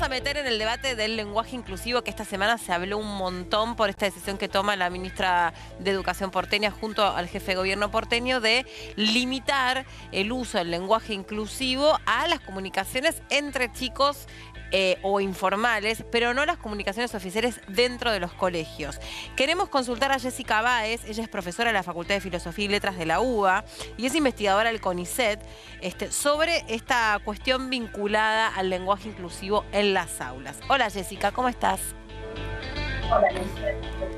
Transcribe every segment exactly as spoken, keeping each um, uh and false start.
vamos a meter en el debate del lenguaje inclusivo, que esta semana se habló un montón por esta decisión que toma la ministra de Educación porteña junto al jefe de gobierno porteño de limitar el uso del lenguaje inclusivo a las comunicaciones entre chicos Eh, o informales, pero no las comunicaciones oficiales dentro de los colegios. Queremos consultar a Jessica Báez, ella es profesora de la Facultad de Filosofía y Letras de la U B A y es investigadora del CONICET, este, sobre esta cuestión vinculada al lenguaje inclusivo en las aulas. Hola Jessica, ¿cómo estás? Hola, Jessica.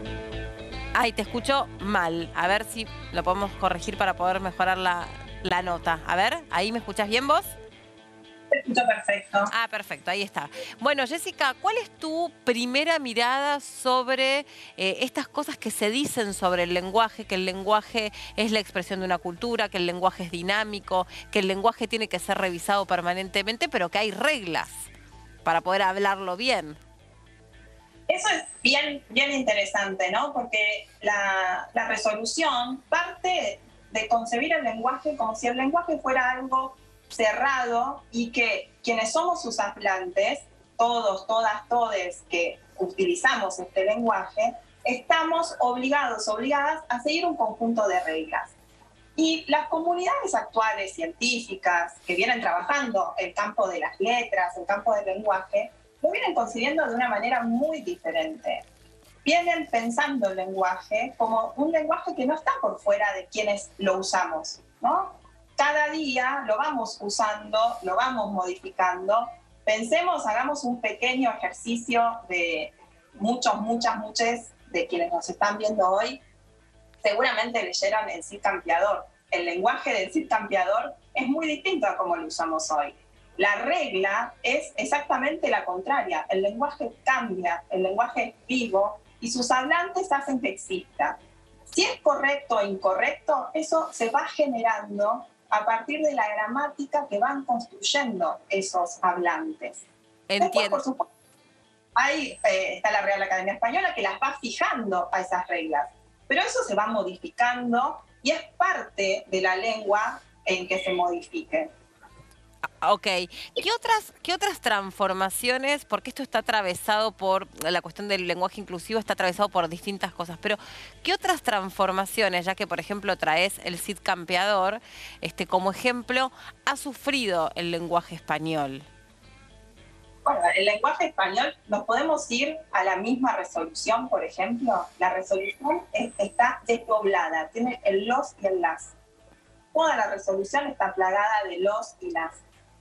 Ay, te escucho mal. A ver si lo podemos corregir para poder mejorar la, la nota. A ver, ¿ahí me escuchás bien vos? Te escucho perfecto. Ah, perfecto, ahí está. Bueno, Jessica, ¿cuál es tu primera mirada sobre eh, estas cosas que se dicen sobre el lenguaje? Que el lenguaje es la expresión de una cultura, que el lenguaje es dinámico, que el lenguaje tiene que ser revisado permanentemente, pero que hay reglas para poder hablarlo bien. Eso es bien, bien interesante, ¿no? Porque la, la resolución parte de concebir el lenguaje como si el lenguaje fuera algo cerrado y que quienes somos sus hablantes, todos, todas, todes que utilizamos este lenguaje, estamos obligados, obligadas a seguir un conjunto de reglas. Y las comunidades actuales científicas que vienen trabajando el campo de las letras, el campo del lenguaje, lo vienen concibiendo de una manera muy diferente. Vienen pensando el lenguaje como un lenguaje que no está por fuera de quienes lo usamos, ¿no? Cada día lo vamos usando, lo vamos modificando. Pensemos, hagamos un pequeño ejercicio de muchos, muchas, muchas de quienes nos están viendo hoy. Seguramente leyeron el Cid Campeador. El lenguaje del Cid Campeador es muy distinto a cómo lo usamos hoy. La regla es exactamente la contraria. El lenguaje cambia, el lenguaje es vivo y sus hablantes hacen que exista. Si es correcto o incorrecto, eso se va generando a partir de la gramática que van construyendo esos hablantes. Entiendo. Después, por supuesto, ahí eh, está la Real Academia Española que las va fijando a esas reglas. Pero eso se va modificando y es parte de la lengua en que se modifique. Ok. ¿Qué otras, qué otras transformaciones, porque esto está atravesado por, la cuestión del lenguaje inclusivo está atravesado por distintas cosas, pero qué otras transformaciones, ya que por ejemplo traes el Cid Campeador, este, como ejemplo, ha sufrido el lenguaje español? Bueno, el lenguaje español, nos podemos ir a la misma resolución, por ejemplo. La resolución es, está desdoblada, tiene el los y el las. Toda la resolución está plagada de los y las.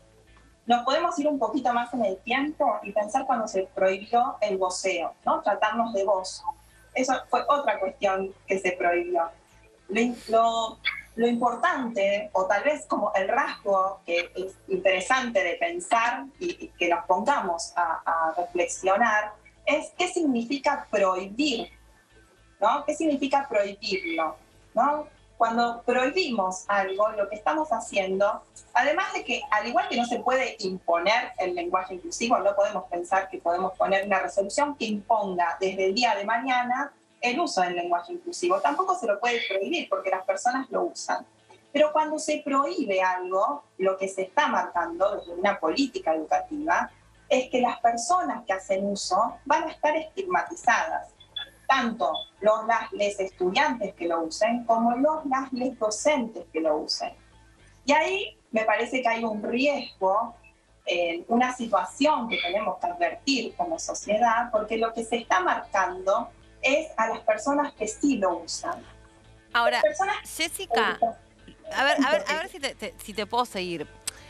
Nos podemos ir un poquito más en el tiempo y pensar cuando se prohibió el voceo, ¿no? Tratarnos de voz. Eso fue otra cuestión que se prohibió. Lo, lo, lo importante, o tal vez como el rasgo que es interesante de pensar y, y que nos pongamos a, a reflexionar, es qué significa prohibir, ¿no? ¿Qué significa prohibirlo, ¿no? Cuando prohibimos algo, lo que estamos haciendo, además de que, al igual que no se puede imponer el lenguaje inclusivo, no podemos pensar que podemos poner una resolución que imponga desde el día de mañana el uso del lenguaje inclusivo. Tampoco se lo puede prohibir porque las personas lo usan. Pero cuando se prohíbe algo, lo que se está marcando desde una política educativa es que las personas que hacen uso van a estar estigmatizadas. Tanto los las les estudiantes que lo usen como los las les docentes que lo usen. Y ahí me parece que hay un riesgo, eh, una situación que tenemos que advertir como sociedad, porque lo que se está marcando es a las personas que sí lo usan. Ahora, Jessica, a ver, a ver, a ver si te, te, si te puedo seguir.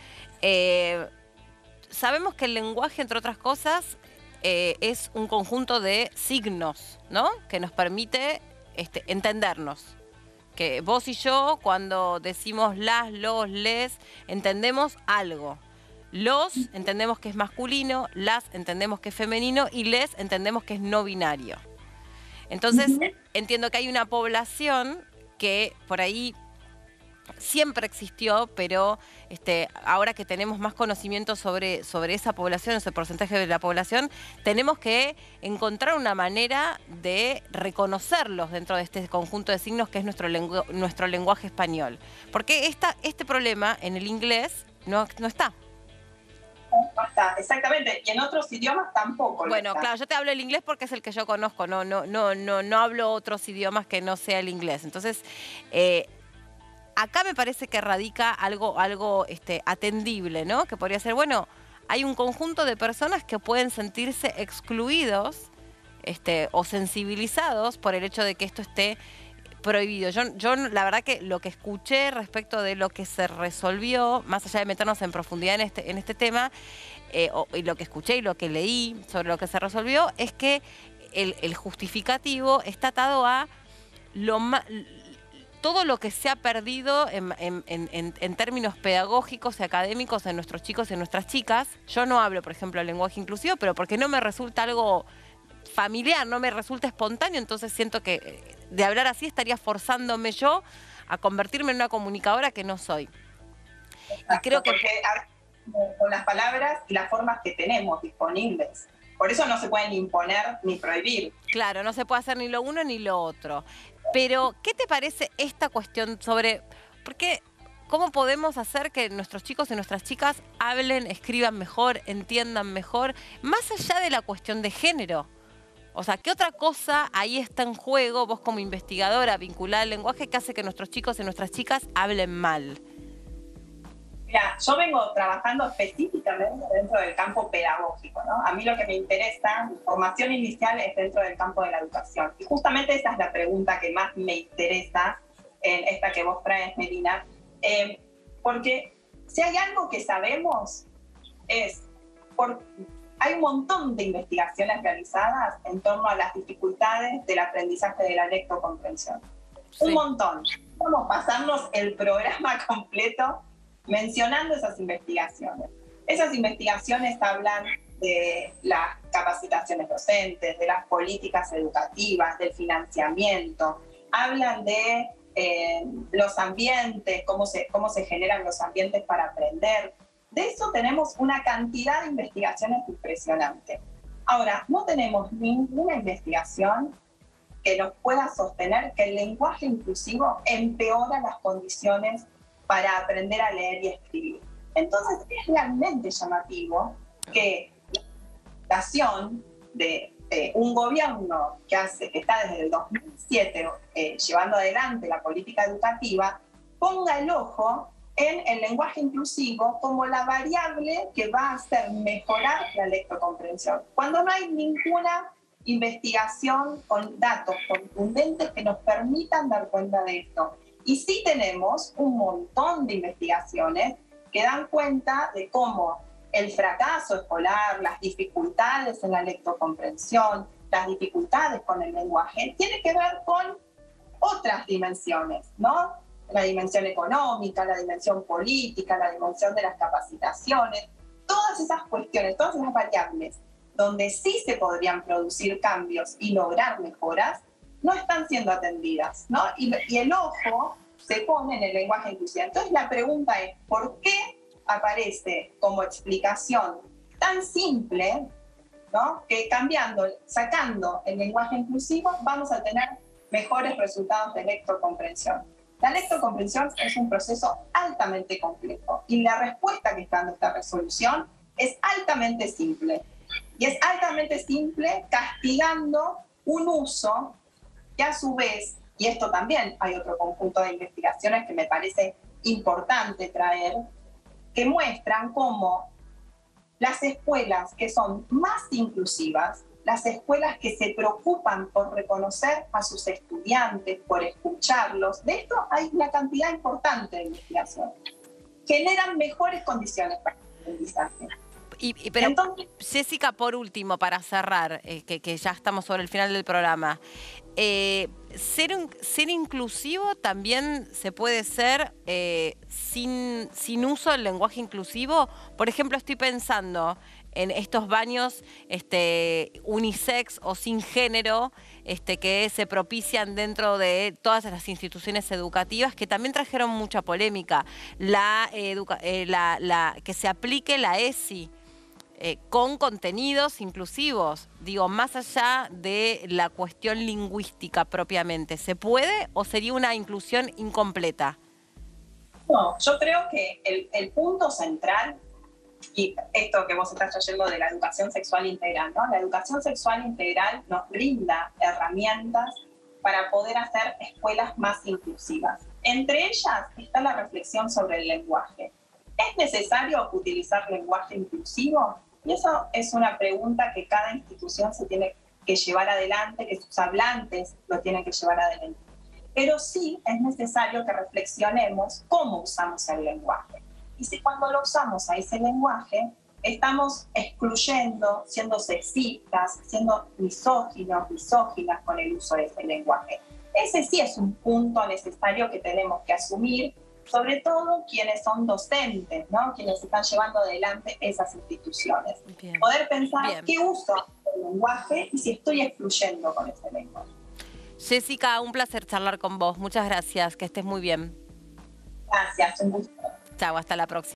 Eh, sabemos que el lenguaje, entre otras cosas, Eh, es un conjunto de signos, ¿no? Que nos permite este, entendernos. Que vos y yo, cuando decimos las, los, les, entendemos algo. Los entendemos que es masculino, las entendemos que es femenino y les entendemos que es no binario. Entonces, uh-huh. entiendo que hay una población que por ahí siempre existió, pero este, ahora que tenemos más conocimiento sobre, sobre esa población, ese porcentaje de la población, tenemos que encontrar una manera de reconocerlos dentro de este conjunto de signos que es nuestro, lengu nuestro lenguaje español. Porque esta, este problema en el inglés no, no está. no está, exactamente. Y en otros idiomas tampoco. Bueno, claro, yo te hablo el inglés porque es el que yo conozco, no, no, no, no, no hablo otros idiomas que no sea el inglés. Entonces, eh, acá me parece que radica algo, algo este, atendible, ¿no? Que podría ser, bueno, hay un conjunto de personas que pueden sentirse excluidos este, o sensibilizados por el hecho de que esto esté prohibido. Yo, yo la verdad que lo que escuché respecto de lo que se resolvió, más allá de meternos en profundidad en este, en este tema, eh, o, y lo que escuché y lo que leí sobre lo que se resolvió, es que el, el justificativo está atado a lo más... todo lo que se ha perdido en, en, en, en términos pedagógicos y académicos en nuestros chicos y en nuestras chicas. Yo no hablo, por ejemplo, el lenguaje inclusivo, pero porque no me resulta algo familiar, no me resulta espontáneo, entonces siento que de hablar así estaría forzándome yo a convertirme en una comunicadora que no soy. Exacto, y creo que porque, con las palabras y las formas que tenemos disponibles. Por eso no se pueden imponer ni prohibir. Claro, no se puede hacer ni lo uno ni lo otro. Pero, ¿qué te parece esta cuestión sobre... Porque, ¿cómo podemos hacer que nuestros chicos y nuestras chicas hablen, escriban mejor, entiendan mejor, más allá de la cuestión de género? O sea, ¿qué otra cosa ahí está en juego, vos como investigadora vinculada al lenguaje, que hace que nuestros chicos y nuestras chicas hablen mal? Mira, yo vengo trabajando específicamente dentro del campo pedagógico, ¿no? A mí lo que me interesa, mi formación inicial es dentro del campo de la educación. Y justamente esa es la pregunta que más me interesa en esta que vos traes, Melina. Eh, porque si hay algo que sabemos es... Por, hay un montón de investigaciones realizadas en torno a las dificultades del aprendizaje de la lectocomprensión. Sí. Un montón. Vamos a pasarnos el programa completo mencionando esas investigaciones. Esas investigaciones hablan de las capacitaciones docentes, de las políticas educativas, del financiamiento, hablan de eh, los ambientes, cómo se, cómo se generan los ambientes para aprender. De eso tenemos una cantidad de investigaciones impresionante. Ahora, no tenemos ninguna investigación que nos pueda sostener que el lenguaje inclusivo empeora las condiciones para aprender a leer y escribir. Entonces, es realmente llamativo que la educación de, de un gobierno que, hace, que está desde el dos mil siete eh, llevando adelante la política educativa ponga el ojo en el lenguaje inclusivo como la variable que va a hacer mejorar la lectocomprensión, cuando no hay ninguna investigación con datos contundentes que nos permitan dar cuenta de esto. Y sí tenemos un montón de investigaciones que dan cuenta de cómo el fracaso escolar, las dificultades en la lectocomprensión, las dificultades con el lenguaje, tiene que ver con otras dimensiones, ¿no? La dimensión económica, la dimensión política, la dimensión de las capacitaciones, todas esas cuestiones, todas esas variables donde sí se podrían producir cambios y lograr mejoras, no están siendo atendidas, ¿no? Y, y el ojo se pone en el lenguaje inclusivo. Entonces la pregunta es, ¿por qué aparece como explicación tan simple, ¿no? Que cambiando, sacando el lenguaje inclusivo, vamos a tener mejores resultados de lectocomprensión? La lectocomprensión es un proceso altamente complejo y la respuesta que está dando esta resolución es altamente simple. Y es altamente simple castigando un uso que a su vez, y esto también hay otro conjunto de investigaciones que me parece importante traer, que muestran cómo las escuelas que son más inclusivas, las escuelas que se preocupan por reconocer a sus estudiantes, por escucharlos, de esto hay una cantidad importante de investigación, generan mejores condiciones para el aprendizaje. Y, y, pero, Entonces, Jessica, por último, para cerrar, eh, que, que ya estamos sobre el final del programa, eh, ser, un, ser inclusivo también se puede ser eh, sin, sin uso del lenguaje inclusivo. Por ejemplo, estoy pensando en estos baños este, unisex o sin género este, que se propician dentro de todas las instituciones educativas, que también trajeron mucha polémica. La, educa eh, la, la, que se aplique la E S I eh, con contenidos inclusivos, digo, más allá de la cuestión lingüística propiamente. ¿Se puede o sería una inclusión incompleta? No, yo creo que el, el punto central y esto que vos estás trayendo de la educación sexual integral, ¿no? La educación sexual integral nos brinda herramientas para poder hacer escuelas más inclusivas. Entre ellas está la reflexión sobre el lenguaje. ¿Es necesario utilizar lenguaje inclusivo? Y eso es una pregunta que cada institución se tiene que llevar adelante, que sus hablantes lo tienen que llevar adelante. Pero sí es necesario que reflexionemos cómo usamos el lenguaje. Y si cuando lo usamos a ese lenguaje, estamos excluyendo, siendo sexistas, siendo misóginos, misóginas con el uso de ese lenguaje. Ese sí es un punto necesario que tenemos que asumir, sobre todo quienes son docentes, ¿no? Quienes están llevando adelante esas instituciones. Bien. Poder pensar Bien. qué uso el lenguaje y si estoy excluyendo con ese lenguaje. Jessica, un placer charlar con vos. Muchas gracias, que estés muy bien. Gracias, un gusto. Chao, hasta la próxima.